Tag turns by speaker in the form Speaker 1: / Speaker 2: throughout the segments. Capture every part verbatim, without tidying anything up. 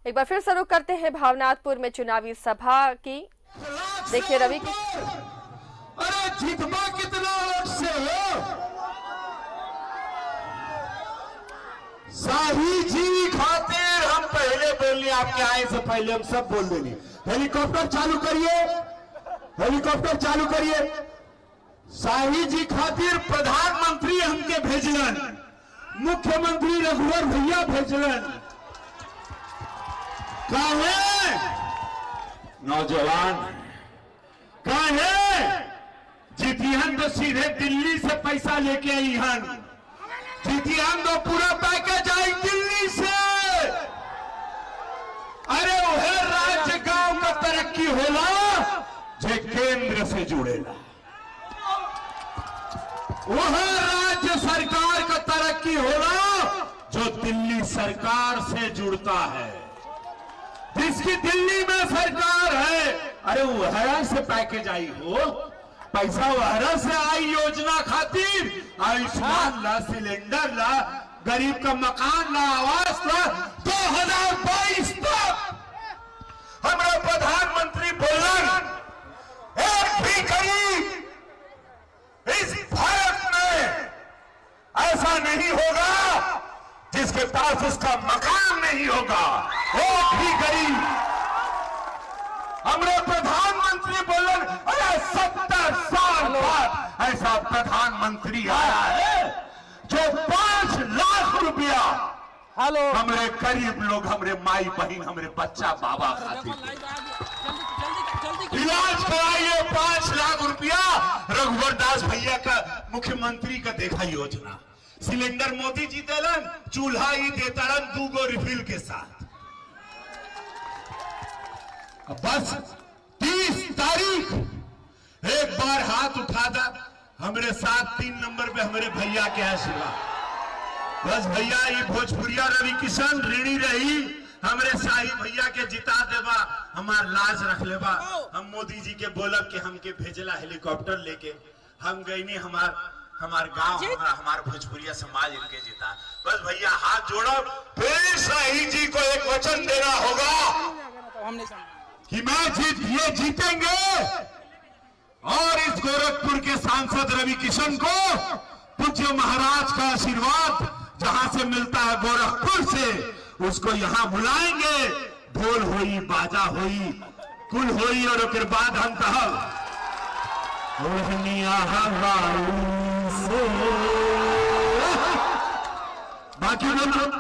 Speaker 1: एक बार फिर से रुख करते हैं भावनाथपुर में चुनावी सभा की। देखिए रवि की
Speaker 2: अरे जीतवा कितना वोट से हो? शाही जी खातिर हम पहले बोलने आपके आए से पहले हम सब बोल देंगे। हेलीकॉप्टर चालू करिए, हेलीकॉप्टर चालू करिए। शाही जी खातिर प्रधानमंत्री हमके भेजलन, मुख्यमंत्री रघुवर भैया भेजलन। काहे नौजवान काहे जीतिहन तो सीधे दिल्ली से पैसा लेके आई हन। जीतिहन तो पूरा पैकेज आई दिल्ली से। अरे वह राज्य गांव का तरक्की होला जे केंद्र से जुड़ेला, वह राज्य सरकार का तरक्की होला जो दिल्ली सरकार से जुड़ता है, जिसकी दिल्ली में सरकार है। अरे वहरा से पैकेज आई हो, पैसा वहरा से आई योजना खातिर। आयुष्मान ला, सिलेंडर ला, गरीब का मकान ला, आवास ला। दो हजार बाईस तक हमारा प्रधानमंत्री बोलन एक भी गरीब इस भारत में ऐसा नहीं होगा जिसके पास उसका मकान नहीं होगा। एक भी गरीब। हमारे प्रधानमंत्री बोलन अरे सत्तर साल बाद ऐसा प्रधानमंत्री आया है जो पांच लाख रुपया हेलो हमारे गरीब लोग, हमारे माई बहन, हमारे बच्चा बाबा खातिर इलाज कराइए। पांच लाख रुपया रघुवर दास भैया का मुख्यमंत्री का देखा योजना। सिलेंडर मोदी जी देलन, चूल्हा ही देतारन दूगो रिफिल के साथ। बस तीस तारीख एक बार हाथ उठा दा हमारे साथ तीन नंबर पे हमारे भैया के आशीर्वाद। बस भैया ये भोजपुरिया रवि किशन ऋणी रही, हमारे शाही भैया के जिता देवा, हमार लाज रख लेवा। हम मोदी जी के बोलब कि हमके भेजला हेलीकॉप्टर लेके, हम गई नहीं हमार हमार गांव, हमार, हमार भोजपुरिया समाज इनके जीता। बस भैया हाथ जोड़ो, फिर शाही जी को एक वचन देना होगा कि मैं जीत ये जीतेंगे और इस गोरखपुर के सांसद रवि किशन को पूज्य महाराज का आशीर्वाद जहां से मिलता है गोरखपुर से, उसको यहां बुलाएंगे। ढोल होई, बाजा होई, कुल होई और फिर बाद हम कहा बाकी लोग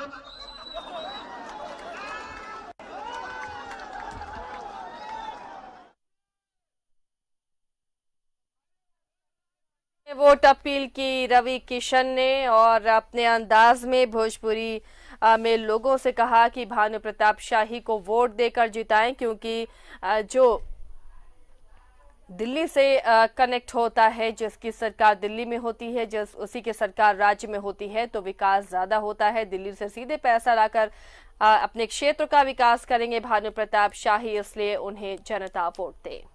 Speaker 1: वोट अपील की रवि किशन ने और अपने अंदाज में भोजपुरी में लोगों से कहा कि भानु प्रताप शाही को वोट देकर जिताएं, क्योंकि जो दिल्ली से कनेक्ट होता है, जिसकी सरकार दिल्ली में होती है, जिस उसी की सरकार राज्य में होती है, तो विकास ज्यादा होता है। दिल्ली से सीधे पैसा लाकर अपने क्षेत्र का विकास करेंगे भानु प्रताप शाही, इसलिए उन्हें जनता वोट दे।